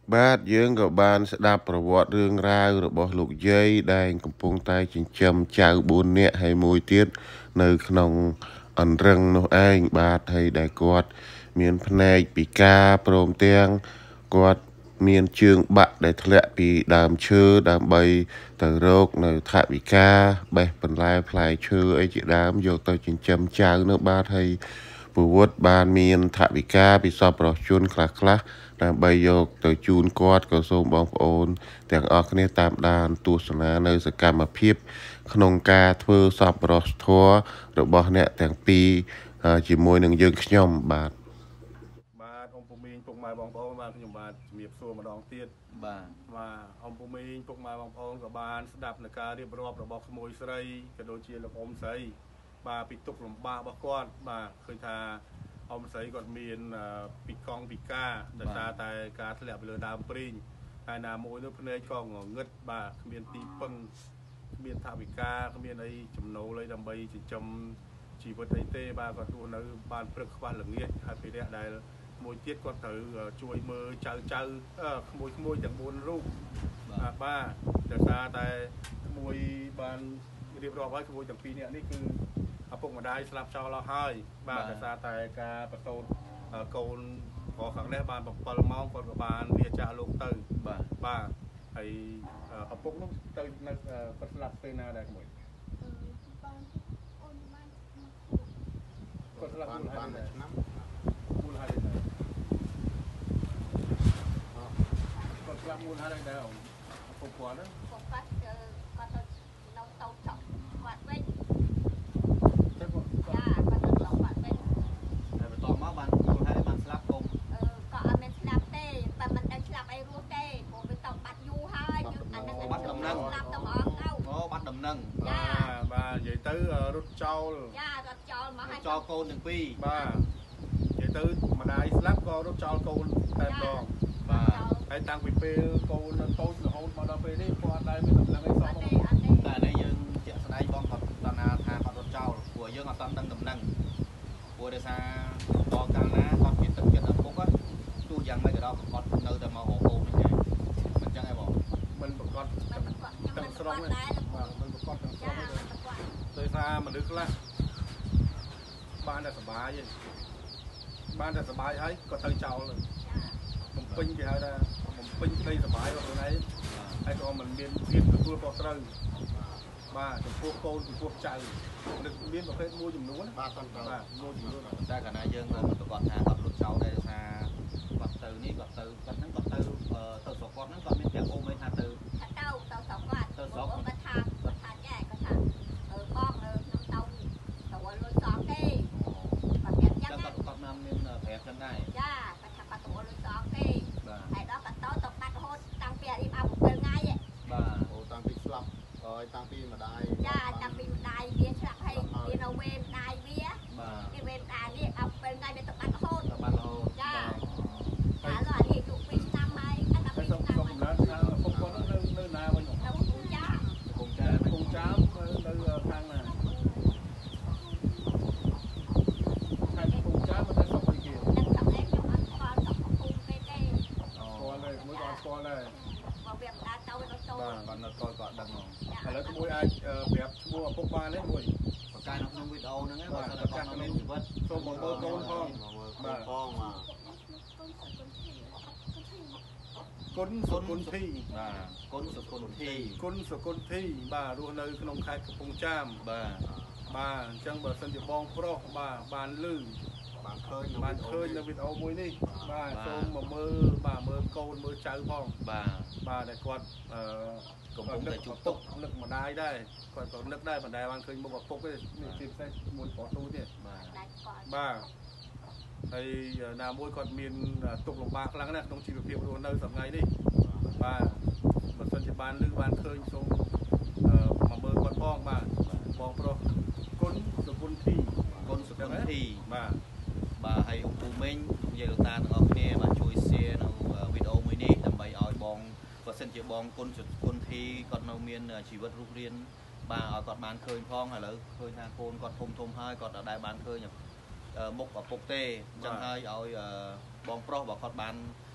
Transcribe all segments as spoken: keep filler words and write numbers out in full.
បាទយើងក៏បានស្ដាប់ប្រវត្តិរឿងរ៉ាវរបស់លោកយាយដែលកំពុងតែចិញ្ចឹមចៅបួននាក់ហើយមួយទៀតនៅក្នុងអន្រឹងនោះឯងបាទហើយដែលគាត់មានភ្នែកពិការព្រមទាំងគាត់មានជើងបាក់ដែលធ្លាក់ពីដើមឈើដើម្បីទៅរកនៅថវិកាបេះបន្លែផ្លែឈើអីជាដើមយកទៅចិញ្ចឹមចៅនៅបាទហើយពវត្តបានមានថវិកាពីសប្បុរសជនខ្លះៗដើម្បីយកទៅជូនគាត់ក៏សូមបងប្អូនទាំងអស់គ្នាតាមដានទស្សនានៅសកម្មភាពក្នុងការធ្វើសប្បុរសធម៌របស់អ្នកទាំងពីរជាមួយនឹងយើងខ្ញុំបាទបាទអង្គពុំមីងពុកម៉ែបងប្អូនបាទខ្ញុំបាទជំរាបសួរម្ដងទៀតបាទបាទអង្គពុំមីងពុកម៉ែបងប្អូនក៏បានស្ដាប់នៅការរៀបរាប់របស់ក្មួយស្រីក៏ដូចជាលោកអ៊ំស្រីបាទពីទុកលំបាករបស់គាត់បាទឃើញថាអ៊ំស្រីគាត់មានពីកង់ពីការដោយសារតែការធ្លាក់ពីលើដើមព្រីងហើយណាមួយនោះភ្នែកក៏ងងឹតបាទគ្មានទីពឹងគ្មានថវិកាគ្មានអីចំណូលអីដើម្បីចិញ្ចឹមជីវិតអីទេបាទគាត់រស់នៅបានព្រឹកខ្វះល្ងាចហើយពីរយៈដែលមួយទៀតគាត់ត្រូវជួយមើលចៅចៅក្មួយក្មួយទាំងបួនរូបបាទបាទដោយសារតែក្មួយបានរៀបរាប់ហើយក្មួយទាំងពីរនាក់នេះគឺឪពុកម្ដាយស្លាប់ចោលអស់ហើយបាទដោយសារតែការប្រសូតកូនព្រោះខាងនេះបានbảyម៉ោងគាត់ក៏បានលាចាកលោកទៅបាទបាទហើយឪពុកនោះទៅនៅគាត់ស្លាប់ពេលណាដែរក្មួយគាត់ស្លាប់បានបានឆ្នាំមូលហេតុដែរគាត់ស្លាប់មូលហេតុដែរឪពុកគាត់ហ្នឹងគាត់គាត់គាត់ទៅនៅទៅចប់គាត់វិញទៅគាត់ចាគាត់ទៅដល់គាត់វិញតែបន្ទាប់មកបានមូលហេតុបានស្លាប់កុំអឺក៏អត់មានស្លាប់ទេតែមិនដឹងស្លាប់អីរស់ទេព្រោះវាទៅបាត់យូរហើយអាហ្នឹងបាត់ដំណឹងស្លាប់ទៅម្ដងទៅអូបាត់ដំណឹងបាទបាទនិយាយទៅរត់ចោលចារត់ចោលមកឲ្យចោលកូនទាំងពីរបាទនិយាយទៅម្ដាយស្លាប់ក៏រត់ចោលកូនតែម្ដងបាទហើយតាំងពីពេលកូននៅតូចរហូតមកដល់ពេលនេះគាត់អត់ដែលមានដំណឹងអីសោះទេអត់ទេតែនេះយើងជាក់ស្ដែងបងគាត់តណាថាគាត់រត់ចោលព្រោះយើងអត់ដឹងដំណឹងព្រោះដោយសារតកាលណាគាត់មានទឹកចិត្តឪពុកទោះយ៉ាងម៉េចក៏ដោយគាត់នៅតែមករកកូនហ្នឹងឯងមិនចឹងឯងបងមិនប្រកបទាំងស្រុងទេបាទមិនប្រកបទាំងស្រុងទេដោយសារមនុស្សខ្លះបានតែសុបាយទេបានតែសុបាយហើយក៏ទៅចោលបំពេញគេហៅថាបំពេញក្តីសុបាយរបស់ខ្លួនឯងហើយក៏មិនមានភាពទទួលខុសត្រូវបាទចំពោះកូនចំពោះចៅនឹងមានប្រភេទមួយចំនួនបាទបាទមួយចំនួនតែកាលណាយើងមិនប្រកាសថាគាត់លុតចោលដែរថាគាត់ទៅនេះគាត់ទៅគាត់ហ្នឹងគាត់ទៅទៅស្រុកគាត់ហ្នឹងគាត់មានប្រាប់អូនឯងថាទៅទៅទៅស្រុកគាត់ទៅស្រុកគាត់ថាគាត់ថាចែគាត់ថាអឺបងនៅក្នុងទៅទៅលុយសងទេគាត់ប្រាប់ចឹងគាត់គាត់មានប្រាប់ចឹងដែរចាគាត់ថាគាត់ទៅលុយសងទេហើយដល់គាត់ទៅទៅបាត់រហូតតាំងពីរៀបអាប់7ថ្ងៃបាទអូតាំងពីស្លាប់ហើយតាំងពីម្ដាយចាតាំងពីម្ដាយវាស្លាប់ហើយវានៅវេម្ដាយវាបាទវាវេម្ដាយនេះអាប់7ថ្ងៃវាទៅបាត់រហូតទៅបាត់រហូតចាហើយឡោះអានេះជុំ2ឆ្នាំហើយអត់ដល់2ឆ្នាំហើយសម្រាប់ថាពុកគាត់នៅនៅណាវិញនៅកំពង់ចាមកំពង់ចាមកំពង់ចាមនៅខាងណាខាងកំពង់ចាមមកទៅស្រុកអីគេនឹងស្រុកអីខ្ញុំអត់ស្គាល់ស្រុកកំពង់ពេកទេអូស្គាល់ទេមួយក៏អត់ស្គាល់ដែរបើវាម្ដាយទៅទៅទៅបាទគាត់នៅស្គាល់គាត់ដឹងហ្មងឥឡូវក្មួយអាចប្រាប់ឈ្មោះឪពុកបានទេមួយប្រកាសនៅក្នុងវីដេអូហ្នឹងហ្នឹងបាទប្រកាសក្នុងជីវិតសូមមកមើលកូនផងបាទផងបាទគុណសុគន្ធីបាទគុណសុគន្ធីគុណសុគន្ធីបាទរស់នៅក្នុងខេត្តកំពង់ចាមបាទបាទអញ្ចឹងបើសិនជាបងប្រុសបាទបានលឺបានឃើញបានឃើញនៅវីដេអូមួយនេះបាទសូមមកមើលបាទមើលកូនមើលចៅផងបាទបាទតែគាត់អឺកំពុងតែជួបទុកនឹកម្ដាយដែរគាត់ក៏នឹកដែរមិនដែលបានឃើញមុខឪពុកទេនេះជាពិសេសមួយប្រុសទូទៀតបាទបាទហើយណាមួយគាត់មានទុកលំបាកខ្លាំងណាស់ក្នុងជីវភាពរស់នៅសប្តាហ៍នេះបាទបើសិនជាបានលឺបានឃើញសូមមកមើលគាត់ផងបាទបងប្រុសគុណសុគន្ធីគុណសុគន្ធីបាទបាទហើយអង្គពូមីងនិយាយលោកតាទាំងអស់គ្នាបាទជួយ share នៅវីដេអូមួយនេះដើម្បីឲ្យបងបើសិនជាបងគុណសុគន្ធីគាត់នៅមានជីវិតរស់រានបាទឲ្យគាត់បានឃើញផងឥឡូវឃើញថាកូនគាត់ធំធំហើយគាត់អត់ដែលបានឃើញមុខឪពុកទេអញ្ចឹងហើយឲ្យបងប្រុសបើគាត់បាន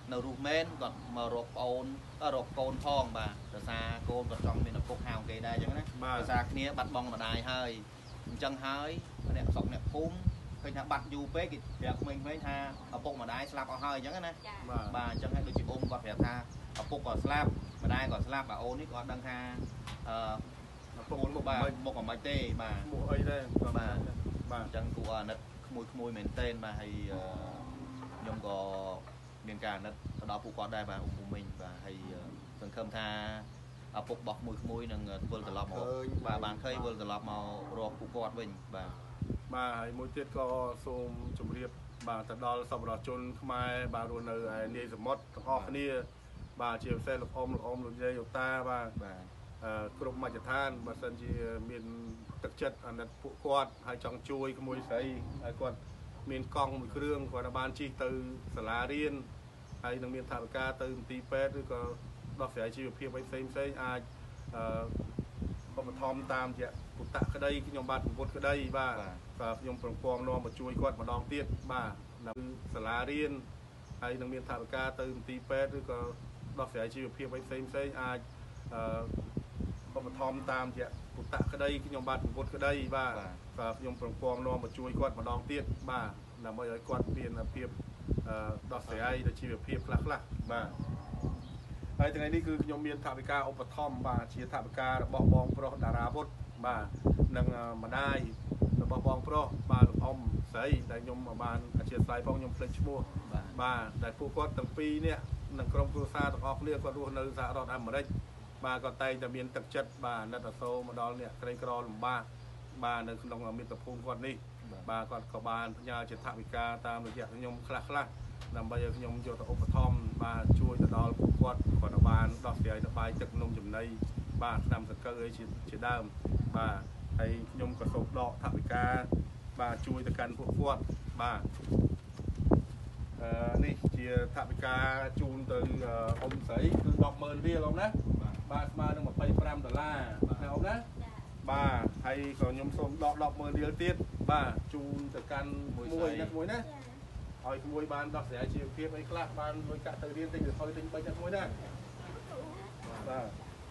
នៅរូបមែនគាត់មករកប្អូនរកកូនផងបាទដោយសារកូនគាត់ចង់មានឪពុកហៅគេដែរអញ្ចឹងណាដោយសារគ្នាបាត់បង់ម្ដាយហើយអញ្ចឹងហើយអ្នកស្រុកអ្នកភូមិឃើញថាបាត់យូរពេកគេប្រាប់ក្មេងៗថាឪពុកម្ដាយស្លាប់អស់ហើយអញ្ចឹងណាបាទអញ្ចឹងហើយដូចជាអ៊ំគាត់ប្រាប់ថាឪពុកគាត់ស្លាប់ម្ដាយគាត់ស្លាប់បាទអូននេះគាត់ដឹងថាអឺកូនមកបាទមកក៏មិនទេបាទមកអីដែរបាទបាទអញ្ចឹងគួរអាណិតក្មួយក្មួយមែនទែនបាទហើយខ្ញុំក៏មានការអាណិតទៅដល់ពួកគាត់ដែរបាទអ៊ំពូមីងបាទហើយសង្ឃឹមថាឪពុករបស់ក្មួយក្មួយនឹងវិលត្រឡប់មកបាទបានឃើញវិលត្រឡប់មករកពួកគាត់វិញបាទបាទហើយមួយទៀតក៏សូមជម្រាបបាទទៅដល់សប្បុរសជនខ្មែរបាទរស់នៅឯនាយសមុទ្រទាំងអស់គ្នាបាទជាពិសេសលោកអ៊ំលោកអ៊ំលោកយាយលោកតាបាទបាទគ្រប់មជ្ឈដ្ឋានបើសិនជាមានទឹកចិត្តអាណិតពួកគាត់ហើយចង់ជួយក្មួយស្រីហើយគាត់មានកង់មួយគ្រឿងគាត់បានជិះទៅសាលារៀនហើយនឹងមានថវិកាទៅមន្ទីរពេទ្យឬក៏ដោះស្រាយជីវភាពអីផ្សេងផ្សេងអាចអឺឧបត្ថម្ភតាមរយៈពុតក្តីខ្ញុំបាទពុទ្ធក្តីបាទបាទខ្ញុំប្រពងនាំមកជួយគាត់ម្ដងទៀតបាទនៅសាលារៀនហើយនឹងមានថវិកាទៅមន្ទីរពេទ្យឬក៏ដោះស្រាយជីវភាពអីផ្សេងផ្សេងអាចអឺឧបត្ថម្ភតាមរយៈពុតក្តីខ្ញុំបាទពុទ្ធក្តីបាទបាទខ្ញុំប្រពងនាំមកជួយគាត់ម្ដងទៀតបាទដើម្បីឲ្យគាត់មានភាពដោះស្រាយដល់ជីវភាពខ្លះខ្លះបាទហើយថ្ងៃនេះគឺខ្ញុំមានថវិកាឧបត្ថម្ភបាទជាថវិការបស់បងប្រុសតារាវុធបាទនិងម្ដាយរបស់បងប្រុសបាទលោកអ៊ំស្រីដែលខ្ញុំបានអធិស្ឋានផងខ្ញុំភ្លេចឈ្មោះបាទដែលពួកគាត់ទាំងពីរនាក់និងក្រុមគ្រួសារទាំងអស់គ្នាគាត់រស់នៅសហរដ្ឋអាមេរិកបាទគាត់តែងតែមានទឹកចិត្តបាទអាណិតអាសូរមកដល់អ្នកក្រីក្រលំបាកបាទនៅក្នុងមាតុភូមិគាត់នេះបាទគាត់ក៏បានផ្ញើជាថវិកាតាមរយៈខ្ញុំខ្លះខ្លះដើម្បីឲ្យខ្ញុំយកទៅឧបត្ថម្ភបាទជួយទៅដល់ពួកគាត់គាត់បានដោះស្រាយទៅបាយទឹកនំចំណីបាទឆ្នាំសង្កូវអីជាដើមបាទហើយខ្ញុំក៏សូមដកថវិកាបាទជួយទៅកាន់ពួកគាត់បាទអឺនេះជាថវិកាជូនទៅអ៊ំស្រីគឺ ដប់ម៉ឺន រៀលអ៊ំណាបាទស្មើនឹងម្ភៃប្រាំដុល្លារណាអ៊ំណាបាទហើយក៏ខ្ញុំសូមដក ដប់ម៉ឺន រៀលទៀតបាទជូនទៅកាន់មួយណាមួយណាឲ្យក្មួយបានដោះស្រាយជីវភាពអីខ្លះបានលុយកាក់ទៅរៀនទិញទៅថយទិញបីអ្នកមួយណាបាទ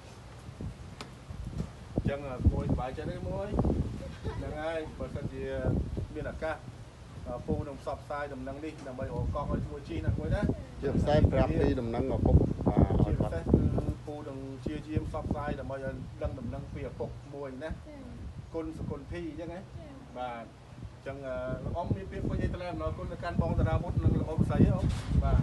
អញ្ចឹងក្មួយសុបាយចិត្តទេមួយហ្នឹងហើយបើសិនជាមានឱកាសពូនឹងផ្សព្វផ្សាយដំណឹងនេះដើម្បីរកកង់ឲ្យក្មួយជីណាក្មួយណាជាផ្សាយប្រាប់ពីដំណឹងឪពុកបាទឲ្យគាត់គឺពូនឹងជាជាផ្សព្វផ្សាយដើម្បីឲ្យដឹងដំណឹងពីឪពុកមួយណាគុណសគុណធីអញ្ចឹងហ៎បាទចឹងលោកអ៊ំមានពាក្យពេចន៍អីទៅលើអំណរគុណទៅកាន់បងតារាវុធនិងលោកអ៊ំស្រីអ៊ំបាទ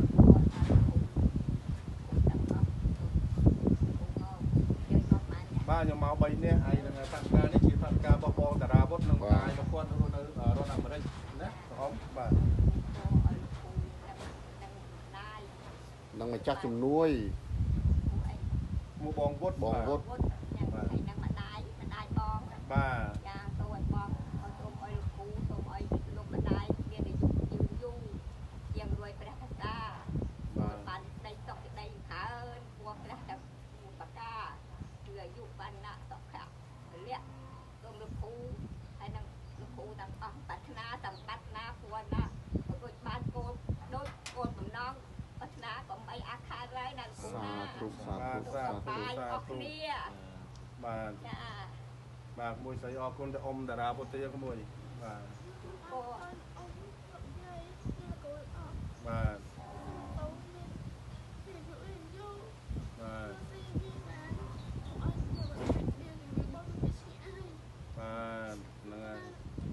បាទខ្ញុំមកបីនាក់ហើយនឹងថវិកានេះជាថវិការបស់បងតារាវុធនិងម្ដាយរបស់គាត់នៅនៅរដ្ឋអាមេរិកណាលោកអ៊ំបាទនឹងម្ចាស់ជំនួយមួយបងវុធបងវុធបាទនឹងម្ដាយម្ដាយបងបាទចាសូមឲ្យបងឲ្យសូមឲ្យលោកគ្រូសូមឲ្យលោកម្ដាយមានអាយុយឺនយូរជាងរយព្រះកសាបាទបានដីសុខដីហើយគួរព្រះតែបកាគឺអាយុបានណាសុខៈលក្ខសូមលោកគ្រូហើយនឹងលោកគ្រូទាំងអស់ប្រាថ្នាសម្បត្តិណាគួរណាដូចបានកូនដូចកូនបំណងប្រាថ្នាកុំអីអាខាតឡើយណាលោកគ្រូណាបាទសាធុសាធុអស់គ្នាបាទចាបាទមួយស្រីអរគុណទៅអ៊ំតារាពុទ្ធិមួយបាទបាទបាទបាទហ្នឹងហើយ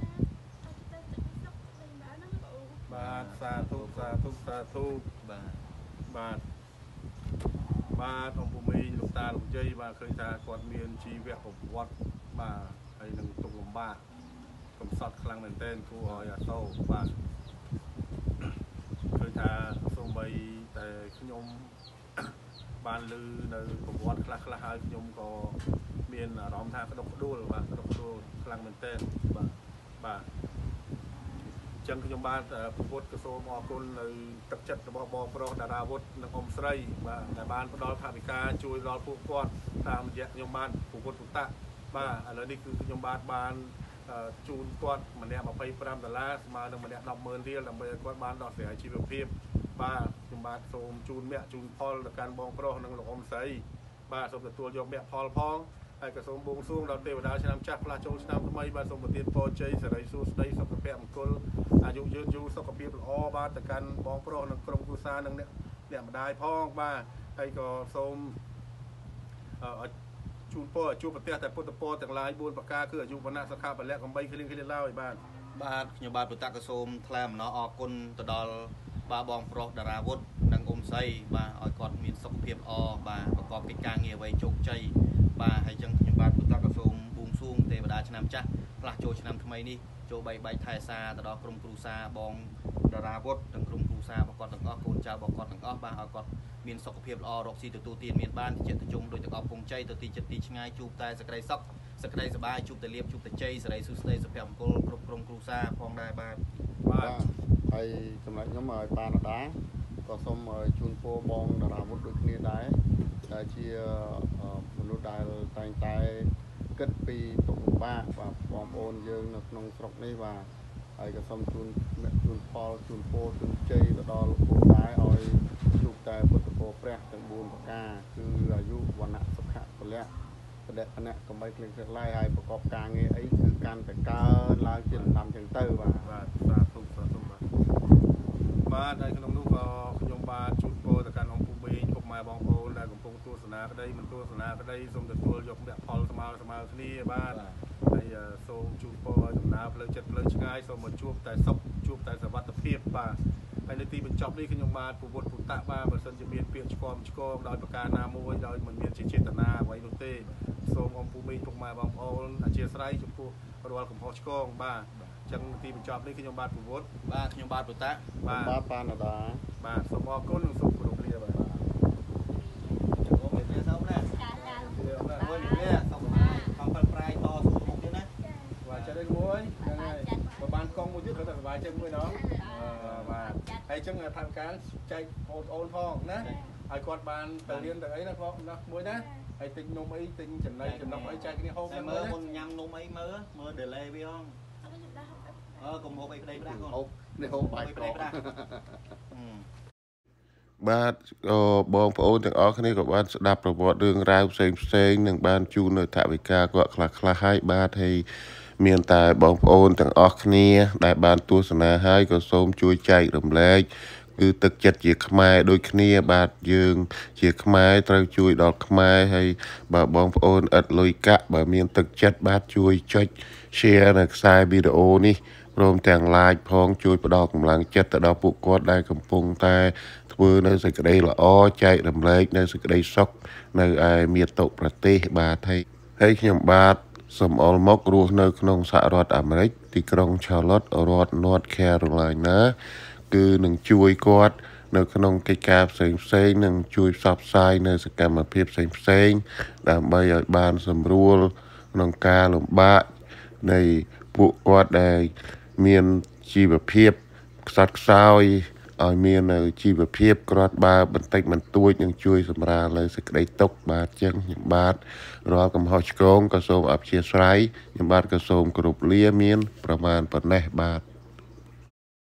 បាទសាធុសាធុសាធុបាទបាទបាទអ៊ំពូមីលោកតាលោកយាយបាទឃើញថាគាត់មានជីវប្រវត្តិបាទហើយនឹងទុកលំបាកកំសត់ខ្លាំងមែនទែនគួរឲ្យអាសូរបាទឃើញថាសូម្បីតែខ្ញុំបានឮនៅប្រវត្តិខ្លះខ្លះហើយខ្ញុំក៏មានអារម្មណ៍ថាក្តុកក្តួលបាទក្តុកក្តួលខ្លាំងមែនទែនបាទបាទចឹងខ្ញុំបានប្រពុតក៏សូមអរគុណនៅទឹកចិត្តរបស់បងប្រុសតារាវុធនិងអ៊ំស្រីបាទដែលបានផ្ដល់ថវិកាជួយដល់ពួកគាត់តាមរយៈខ្ញុំបានប្រពុតពុតៈបាទឥឡូវនេះគឺខ្ញុំបានបានជូនគាត់ម្នាក់ម្ភៃប្រាំដុល្លារស្មើនឹងម្នាក់ដប់ម៉ឺនរៀលដើម្បីឲ្យគាត់បានដោះស្រាយជីវភាពបាទខ្ញុំបាទសូមជូនមគ្គជូនផលទៅកាន់បងប្រុសនិងលោកអ៊ំស្រីបាទសូមទទួលយកមគ្គផលផងហើយក៏សូមបួងសួងដល់ទេវតាឆ្នាំចាស់ផ្លាស់ចូលឆ្នាំថ្មីបាទសូមប្រទានពរជ័យសិរីសួស្តីសុខភាពមង្គលអាយុយឺនយូរសុខភាពល្អបាទទៅកាន់បងប្រុសនិងក្រុមគ្រួសារនិងអ្នកអ្នកម្ដាយផងបាទហើយក៏សូមអឺជូនពរជួបប្រទេសតែពុទ្ធពរទាំងឡាយបួនប្រការគឺអាយុវណ្ណៈសុខៈពលៈកំបីគ្លៀងគ្លៀងឡើយបាទបាទខ្ញុំបាទពុទ្ធក៏សូមថ្លែងអំណរអគុណទៅដល់បាទបងប្រុសតារាវុធនិងអ៊ុំស្រីបាទឲ្យគាត់មានសុខភាពល្អបាទប្រកបកិច្ចការងារអ្វីជោគជ័យបាទហើយចឹងខ្ញុំបាទពុទ្ធក៏សូមបួងសួងទេវតាឆ្នាំចាស់ផ្លាស់ចូលឆ្នាំថ្មីនេះចូលបីបែកថែសារទៅដល់ក្រុមគ្រួសារបងតារាវុធនិងក្រុមគ្រួសាររបស់គាត់ទាំងអស់កូនចៅរបស់គាត់ទាំងអស់បាទឲ្យគាត់មានសុខភាពល្អរកស៊ីទទួលទានមានបានជាជុំដោយទាំងអស់ពងជ័យទៅទីចិត្តទីឆ្ងាយជួបតែសក្តិសុខសក្តិសបាយជួបតែលៀបជួបតែជ័យសេរីសុស្ដីសុភមង្គលគ្រប់ក្រុមគ្រួសារផងដែរបាទបាទហើយចំណែកខ្ញុំឲ្យប៉ាណាដាក៏សូមជូនពរបងតារាវុធដូចគ្នាដែរដែលជាមនុស្សដែលតែងតែគិតពីទុក្ខលំបាកបាទបងប្អូនយើងនៅក្នុងស្រុកនេះបាទហើយក៏សូមជូនជូនផលជូនពរជូនជ័យទៅដល់លោកគ្រូដែរឲ្យជួបតែពុទ្ធពរព្រះទាំងបួនប្រការគឺអាយុវណ្ណៈសុខៈពលៈបដិបណៈកំបីគ្លៀងគ្លៀងឡាយហើយប្រកបការងារអីគឺកាន់តែកើនឡើងជាលំដាប់ចឹងទៅបាទបាទសាធុសាធុបាទបាទនៅក្នុងនោះក៏ខ្ញុំបាទជូនពរទៅកាន់អង្គពុំបេងពុកម៉ែបងប្អូនដែលកំពុងទស្សនាក្តីមិនទស្សនាក្តីសូមទទួលយកមគ្គផលស្មើស្មើគ្នាបាទហើយសូមជូនពរឲ្យដំណើរផ្លូវចិត្តផ្លូវឆ្ងាយសូមមកជួបតែសុខជួបតែសុវត្ថិភាពបាទហើយនៅទីបញ្ចប់នេះខ្ញុំបាទពុទ្ធពុទ្ធៈបាទបើសិនជាមានពាក្យឆ្គមឆ្គងដោយប្រការណាមួយដោយមិនមានជាចេតនាអ្វីនោះទេសូមអង្គពុំបេងពុកម៉ែបងប្អូនអធិស្ឋានចំពោះរាល់កំហុសឆ្គងបាទចឹងទីបញ្ចប់នេះខ្ញុំបាទពុទ្ធបាទខ្ញុំបាទពុទ្ធៈបាទបាទប៉ាណាដាបាទសូមអរគុណនិងសូមគោរពលាបាទចឹងអូនមានសូមណាចាចាអូនលាសូមបាយខំប្រែតស៊ូមុខទៀតណាបាទចិត្តឯមួយហ្នឹងហើយបើបានកង់មួយទៀតគាត់តែសុបាយចិត្តមួយណោះបាទហើយចឹងថាការចែកបងប្អូនផងណាឲ្យគាត់បានទៅរៀនទៅអីណាបងណាមួយណាហើយទិញនំអីទិញចំណីចំណុកអីចែកគ្នាហូបទៅមើលមុនញ៉ាំនំអីមើលមើល delay វាហងអឺកុំហូបអីក្តីប្រាស់កូនហូបនេះហូបបាយក្តីប្រាស់បាទបងប្អូនទាំងអស់គ្នាក៏បានស្ដាប់ប្រវត្តិរឿងរ៉ាវផ្សេងផ្សេងនិងបានជូននៅថវិកាគាត់ខ្លះខ្លះហើយបាទហើយមានតែបងប្អូនទាំងអស់គ្នាដែលបានទស្សនាហើយក៏សូមជួយចែករំលែកគឺទឹកចិត្តជាខ្មែរដូចគ្នាបាទយើងជាខ្មែរត្រូវជួយដល់ខ្មែរហើយបើបងប្អូនឥតលុយកាក់បើមានទឹកចិត្តបាទជួយចុច share នៅខ្សែវីដេអូនេះព្រមទាំង like ផងជួយផ្ដល់កម្លាំងចិត្តទៅដល់ពួកគាត់ដែលកំពុងតែធ្វើនៅសេចក្តីល្អចែករំលែកនៅសេចក្តីសុខនៅឯមាតុប្រទេសបាទហើយហើយខ្ញុំបាទសូមអរមករស់នៅក្នុងសហរដ្ឋអាមេរិកទីក្រុង Charlotte រដ្ឋ North Carolina គឺនឹងជួយគាត់នៅក្នុងកិច្ចការផ្សេងផ្សេងនិងជួយផ្សព្វផ្សាយនៅសកម្មភាពផ្សេងផ្សេងដើម្បីឲ្យបានសម្រួលក្នុងការលំបាកនៃពួកគាត់ដែលមានជីវភាពខ្សត់ខ្សោយឲ្យមាននៅជីវភាពក្រាត់បើបន្តិចបន្តួចនឹងជួយសម្រាលនៅសេចក្តីទុក្ខបាទចឹងខ្ញុំបាទរាល់កំហុសឆ្គងក៏សូមអព្យាស្រ័យខ្ញុំបាទក៏សូមគោរពលាមានប្រមាណប៉ុណ្ណេះបាទ